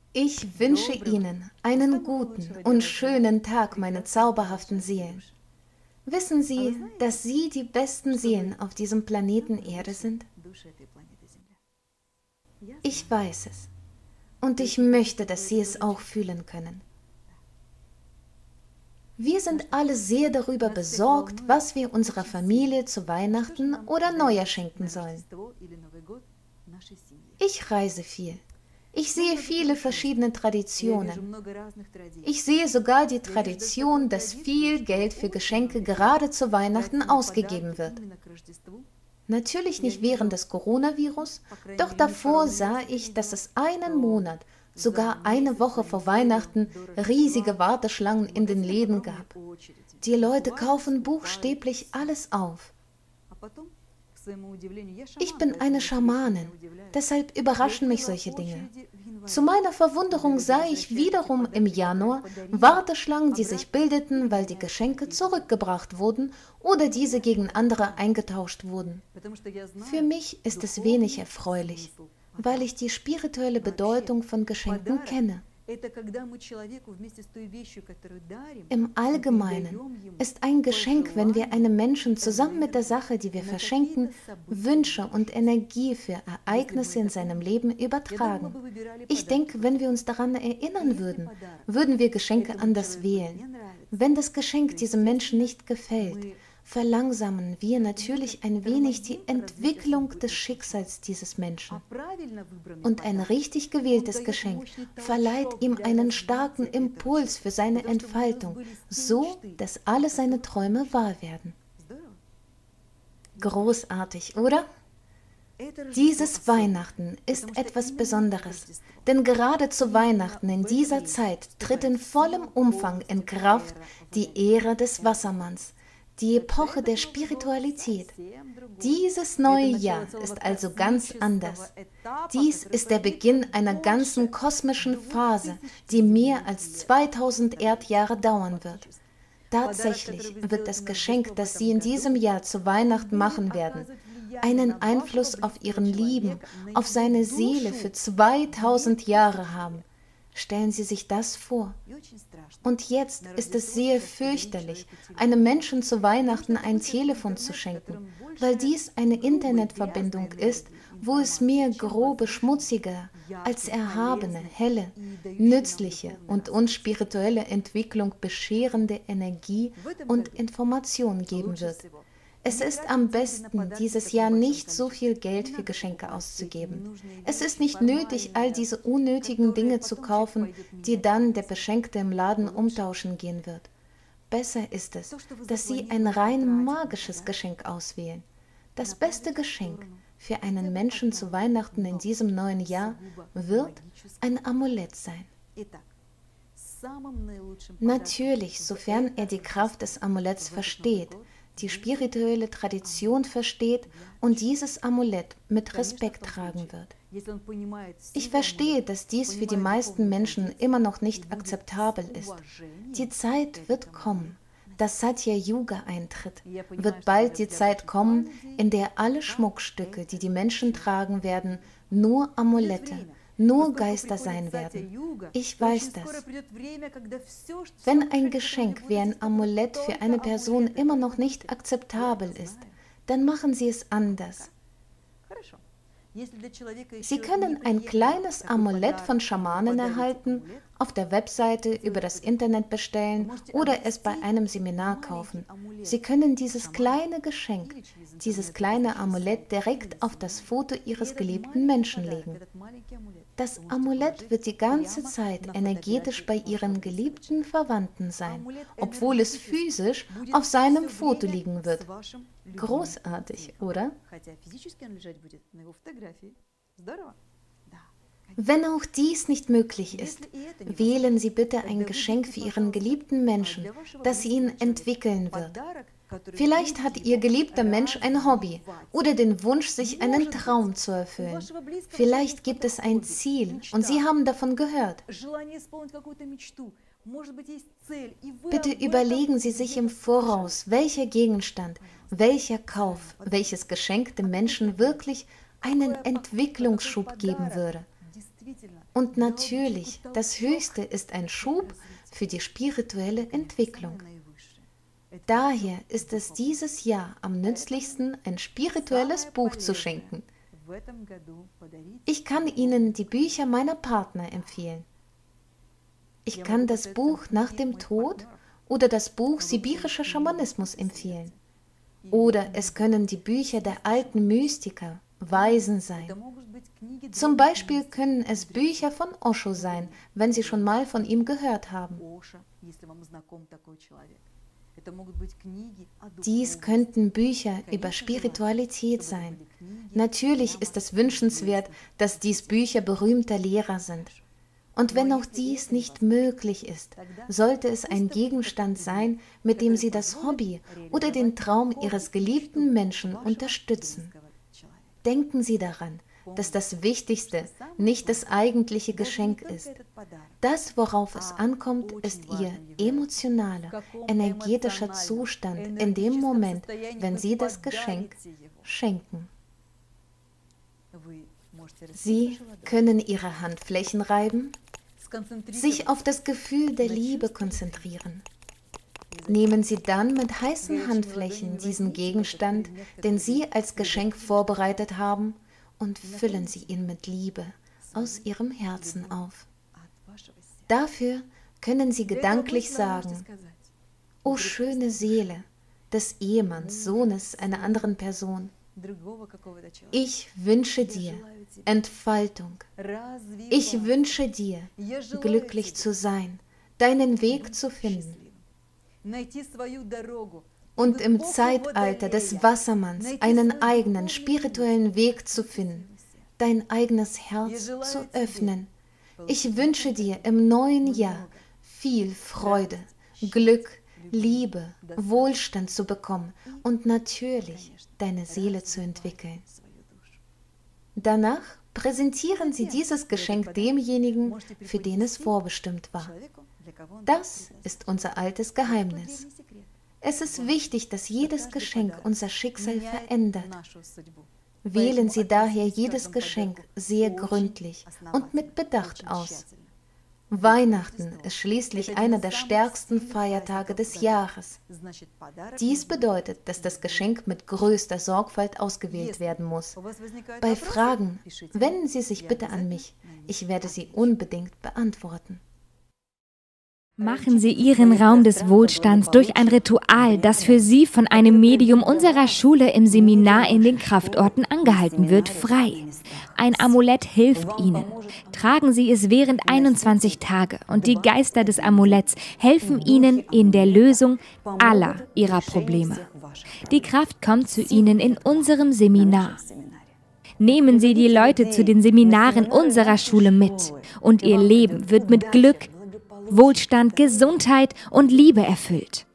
Ich wünsche Ihnen einen guten und schönen Tag, meine zauberhaften Seelen. Wissen Sie, dass Sie die besten Seelen auf diesem Planeten Erde sind? Ich weiß es. Und ich möchte, dass Sie es auch fühlen können. Wir sind alle sehr darüber besorgt, was wir unserer Familie zu Weihnachten oder Neujahr schenken sollen. Ich reise viel. Ich sehe viele verschiedene Traditionen. Ich sehe sogar die Tradition, dass viel Geld für Geschenke gerade zu Weihnachten ausgegeben wird. Natürlich nicht während des Coronavirus, doch davor sah ich, dass es einen Monat, sogar eine Woche vor Weihnachten, riesige Warteschlangen in den Läden gab. Die Leute kaufen buchstäblich alles auf. Ich bin eine Schamanin, deshalb überraschen mich solche Dinge. Zu meiner Verwunderung sah ich wiederum im Januar Warteschlangen, die sich bildeten, weil die Geschenke zurückgebracht wurden oder diese gegen andere eingetauscht wurden. Für mich ist es wenig erfreulich, weil ich die spirituelle Bedeutung von Geschenken kenne. Im Allgemeinen ist ein Geschenk, wenn wir einem Menschen zusammen mit der Sache, die wir verschenken, Wünsche und Energie für Ereignisse in seinem Leben übertragen. Ich denke, wenn wir uns daran erinnern würden, würden wir Geschenke anders wählen. Wenn das Geschenk diesem Menschen nicht gefällt, verlangsamen wir natürlich ein wenig die Entwicklung des Schicksals dieses Menschen. Und ein richtig gewähltes Geschenk verleiht ihm einen starken Impuls für seine Entfaltung, so dass alle seine Träume wahr werden. Großartig, oder? Dieses Weihnachten ist etwas Besonderes, denn gerade zu Weihnachten in dieser Zeit tritt in vollem Umfang in Kraft die Ära des Wassermanns, die Epoche der Spiritualität. Dieses neue Jahr ist also ganz anders. Dies ist der Beginn einer ganzen kosmischen Phase, die mehr als 2000 Erdjahre dauern wird. Tatsächlich wird das Geschenk, das Sie in diesem Jahr zu Weihnachten machen werden, einen Einfluss auf Ihren Lieben, auf seine Seele für 2000 Jahre haben. Stellen Sie sich das vor. Und jetzt ist es sehr fürchterlich, einem Menschen zu Weihnachten ein Telefon zu schenken, weil dies eine Internetverbindung ist, wo es mehr grobe, schmutzige als erhabene, helle, nützliche und unspirituelle Entwicklung bescherende Energie und Information geben wird. Es ist am besten, dieses Jahr nicht so viel Geld für Geschenke auszugeben. Es ist nicht nötig, all diese unnötigen Dinge zu kaufen, die dann der Beschenkte im Laden umtauschen gehen wird. Besser ist es, dass Sie ein rein magisches Geschenk auswählen. Das beste Geschenk für einen Menschen zu Weihnachten in diesem neuen Jahr wird ein Amulett sein. Natürlich, sofern er die Kraft des Amuletts versteht, die spirituelle Tradition versteht und dieses Amulett mit Respekt tragen wird. Ich verstehe, dass dies für die meisten Menschen immer noch nicht akzeptabel ist. Die Zeit wird kommen, dass Satya Yuga eintritt, wird bald die Zeit kommen, in der alle Schmuckstücke, die die Menschen tragen werden, nur Amulette, nur Geister sein werden. Ich weiß das. Wenn ein Geschenk wie ein Amulett für eine Person immer noch nicht akzeptabel ist, dann machen Sie es anders. Sie können ein kleines Amulett von Schamanen erhalten, auf der Webseite über das Internet bestellen oder es bei einem Seminar kaufen. Sie können dieses kleine Geschenk, dieses kleine Amulett direkt auf das Foto Ihres geliebten Menschen legen. Das Amulett wird die ganze Zeit energetisch bei Ihren geliebten Verwandten sein, obwohl es physisch auf seinem Foto liegen wird. Großartig, oder? Wenn auch dies nicht möglich ist, wählen Sie bitte ein Geschenk für Ihren geliebten Menschen, das Sie ihn entwickeln wird. Vielleicht hat Ihr geliebter Mensch ein Hobby oder den Wunsch, sich einen Traum zu erfüllen. Vielleicht gibt es ein Ziel und Sie haben davon gehört. Bitte überlegen Sie sich im Voraus, welcher Gegenstand, welcher Kauf, welches Geschenk dem Menschen wirklich einen Entwicklungsschub geben würde. Und natürlich, das Höchste ist ein Schub für die spirituelle Entwicklung. Daher ist es dieses Jahr am nützlichsten, ein spirituelles Buch zu schenken. Ich kann Ihnen die Bücher meiner Partner empfehlen. Ich kann das Buch Nach dem Tod oder das Buch Sibirischer Schamanismus empfehlen. Oder es können die Bücher der alten Mystiker, Weisen sein. Zum Beispiel können es Bücher von Osho sein, wenn Sie schon mal von ihm gehört haben. Dies könnten Bücher über Spiritualität sein. Natürlich ist es wünschenswert, dass dies Bücher berühmter Lehrer sind. Und wenn auch dies nicht möglich ist, sollte es ein Gegenstand sein, mit dem Sie das Hobby oder den Traum Ihres geliebten Menschen unterstützen. Denken Sie daran, dass das Wichtigste nicht das eigentliche Geschenk ist. Das, worauf es ankommt, ist Ihr emotionaler, energetischer Zustand in dem Moment, wenn Sie das Geschenk schenken. Sie können Ihre Handflächen reiben, sich auf das Gefühl der Liebe konzentrieren. Nehmen Sie dann mit heißen Handflächen diesen Gegenstand, den Sie als Geschenk vorbereitet haben, und füllen Sie ihn mit Liebe aus Ihrem Herzen auf. Dafür können Sie gedanklich sagen: O schöne Seele des Ehemanns, Sohnes einer anderen Person, ich wünsche dir Entfaltung. Ich wünsche dir, glücklich zu sein, deinen Weg zu finden. Und im Zeitalter des Wassermanns einen eigenen spirituellen Weg zu finden, dein eigenes Herz zu öffnen. Ich wünsche dir im neuen Jahr viel Freude, Glück, Liebe, Wohlstand zu bekommen und natürlich deine Seele zu entwickeln. Danach präsentieren Sie dieses Geschenk demjenigen, für den es vorbestimmt war. Das ist unser altes Geheimnis. Es ist wichtig, dass jedes Geschenk unser Schicksal verändert. Wählen Sie daher jedes Geschenk sehr gründlich und mit Bedacht aus. Weihnachten ist schließlich einer der stärksten Feiertage des Jahres. Dies bedeutet, dass das Geschenk mit größter Sorgfalt ausgewählt werden muss. Bei Fragen wenden Sie sich bitte an mich. Ich werde sie unbedingt beantworten. Machen Sie Ihren Raum des Wohlstands durch ein Ritual, das für Sie von einem Medium unserer Schule im Seminar in den Kraftorten angehalten wird, frei. Ein Amulett hilft Ihnen. Tragen Sie es während 21 Tage und die Geister des Amuletts helfen Ihnen in der Lösung aller Ihrer Probleme. Die Kraft kommt zu Ihnen in unserem Seminar. Nehmen Sie die Leute zu den Seminaren unserer Schule mit und Ihr Leben wird mit Glück, Wohlstand, Gesundheit und Liebe erfüllt.